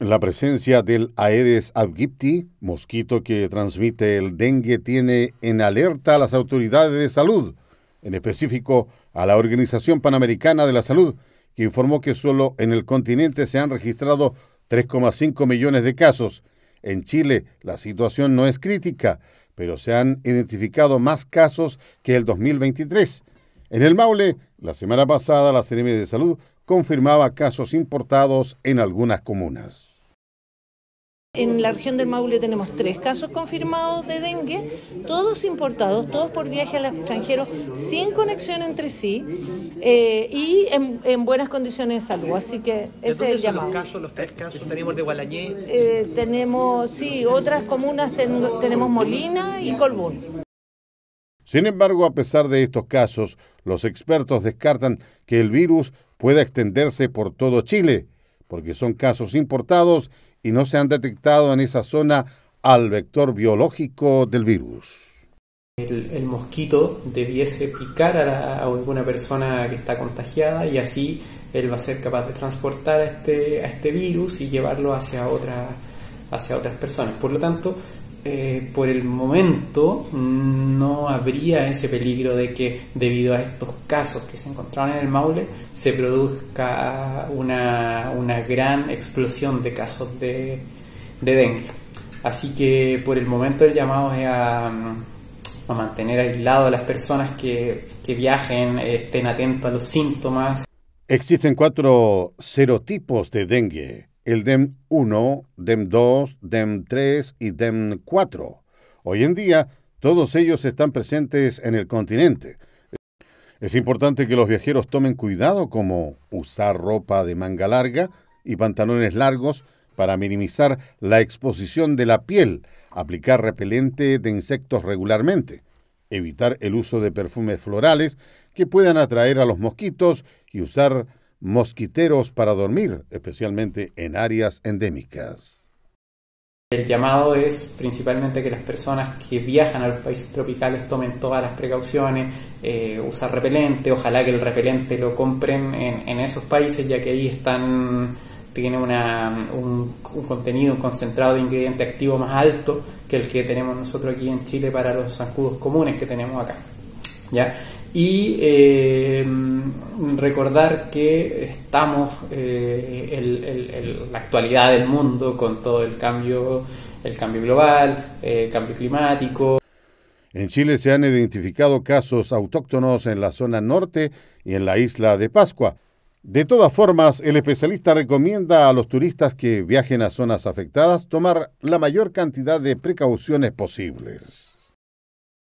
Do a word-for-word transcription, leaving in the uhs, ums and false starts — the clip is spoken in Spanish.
La presencia del Aedes aegypti, mosquito que transmite el dengue, tiene en alerta a las autoridades de salud, en específico a la Organización Panamericana de la Salud, que informó que solo en el continente se han registrado tres coma cinco millones de casos. En Chile la situación no es crítica, pero se han identificado más casos que el dos mil veintitrés. En el Maule, la semana pasada, la Seremi de Salud confirmaba casos importados en algunas comunas. En la región del Maule tenemos tres casos confirmados de dengue, todos importados, todos por viaje al extranjero, sin conexión entre sí eh, y en, en buenas condiciones de salud. Así que ese es el llamado. Los casos, los tres casos tenemos de Gualañé. Eh, tenemos, sí, otras comunas ten, tenemos Molina y Colbún. Sin embargo, a pesar de estos casos, los expertos descartan que el virus pueda extenderse por todo Chile, porque son casos importados y no se han detectado en esa zona al vector biológico del virus. El, el mosquito debiese picar a, la, a alguna persona que está contagiada y así él va a ser capaz de transportar a este, a este virus y llevarlo hacia, otra, hacia otras personas. Por lo tanto, eh, por el momento no habría ese peligro de que debido a estos casos que se encontraron en el Maule se produzca una, una gran explosión de casos de, de dengue. Así que por el momento el llamado es a, a mantener aislado a las personas que, que viajen, estén atentos a los síntomas. Existen cuatro serotipos de dengue: el D E M uno, D E M dos, D E M tres y D E M cuatro. Hoy en día, todos ellos están presentes en el continente. Es importante que los viajeros tomen cuidado, como usar ropa de manga larga y pantalones largos para minimizar la exposición de la piel, aplicar repelente de insectos regularmente, evitar el uso de perfumes florales que puedan atraer a los mosquitos y usar mosquiteros para dormir, especialmente en áreas endémicas. El llamado es principalmente que las personas que viajan a los países tropicales tomen todas las precauciones, eh, usar repelente, ojalá que el repelente lo compren en, en esos países, ya que ahí están, tiene una, un, un contenido concentrado de ingrediente activo más alto que el que tenemos nosotros aquí en Chile para los zancudos comunes que tenemos acá, ¿ya? Y eh, recordar que estamos eh, el, el, el, la actualidad del mundo con todo el cambio, el cambio global, el cambio climático. En Chile se han identificado casos autóctonos en la zona norte y en la isla de Pascua. De todas formas, el especialista recomienda a los turistas que viajen a zonas afectadas tomar la mayor cantidad de precauciones posibles.